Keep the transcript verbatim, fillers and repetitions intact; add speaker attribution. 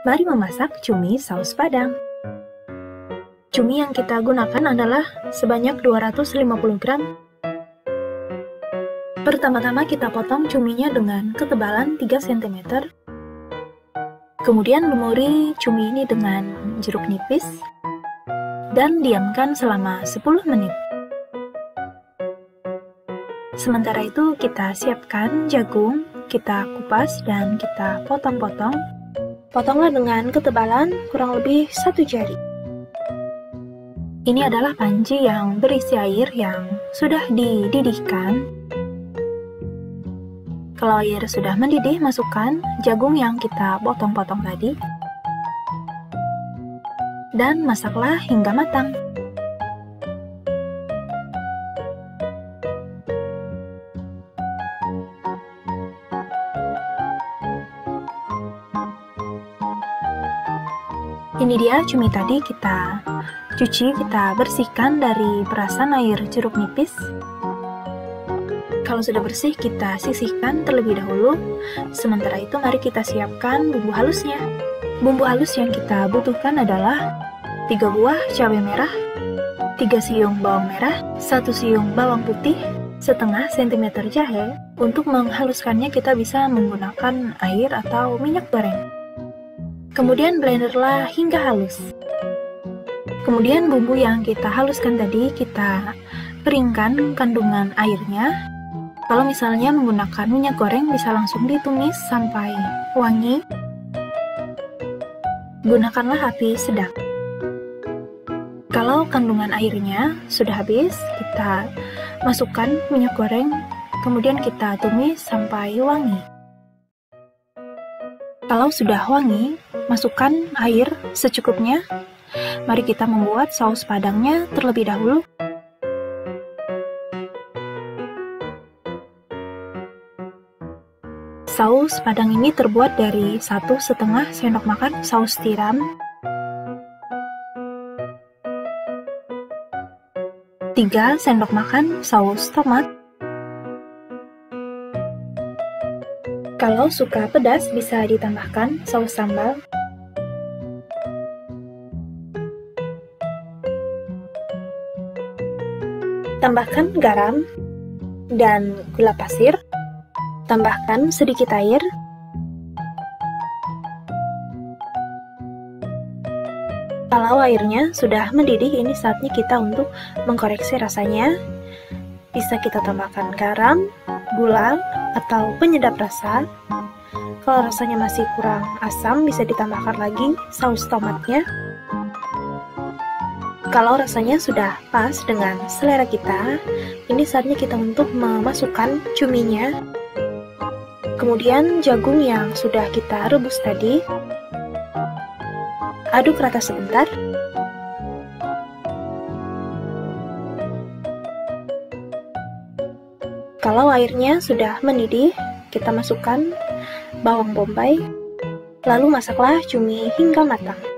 Speaker 1: Mari memasak cumi saus Padang. Cumi yang kita gunakan adalah sebanyak dua ratus lima puluh gram. Pertama-tama kita potong cuminya dengan ketebalan tiga sentimeter. Kemudian lumuri cumi ini dengan jeruk nipis dan diamkan selama sepuluh menit. Sementara itu kita siapkan jagung, kita kupas dan kita potong-potong. Potonglah dengan ketebalan kurang lebih satu jari. Ini adalah panci yang berisi air yang sudah dididihkan. Kalau air sudah mendidih, masukkan jagung yang kita potong-potong tadi. Dan masaklah hingga matang. Ini dia cumi tadi, kita cuci, kita bersihkan dari perasan air jeruk nipis. Kalau sudah bersih, kita sisihkan terlebih dahulu. Sementara itu, mari kita siapkan bumbu halusnya. Bumbu halus yang kita butuhkan adalah tiga buah cabai merah, tiga siung bawang merah, satu siung bawang putih, setengah sentimeter jahe. Untuk menghaluskannya, kita bisa menggunakan air atau minyak goreng. Kemudian blenderlah hingga halus. Kemudian bumbu yang kita haluskan tadi kita keringkan kandungan airnya. Kalau misalnya menggunakan minyak goreng bisa langsung ditumis sampai wangi. Gunakanlah api sedang. Kalau kandungan airnya sudah habis, kita masukkan minyak goreng, kemudian kita tumis sampai wangi. Kalau sudah wangi, masukkan air secukupnya. Mari kita membuat saus padangnya terlebih dahulu. Saus padang ini terbuat dari satu setengah sendok makan saus tiram, tiga sendok makan saus tomat. Kalau suka pedas bisa ditambahkan saus sambal. Tambahkan garam dan gula pasir. Tambahkan sedikit air. Kalau airnya sudah mendidih, ini saatnya kita untuk mengkoreksi rasanya. Bisa kita tambahkan garam, gula, atau penyedap rasa. Kalau rasanya masih kurang asam, bisa ditambahkan lagi saus tomatnya. Kalau rasanya sudah pas dengan selera kita, ini saatnya kita untuk memasukkan cuminya. Kemudian jagung yang sudah kita rebus tadi. Aduk rata sebentar. Kalau airnya sudah mendidih, kita masukkan bawang bombay, lalu masaklah cumi hingga matang.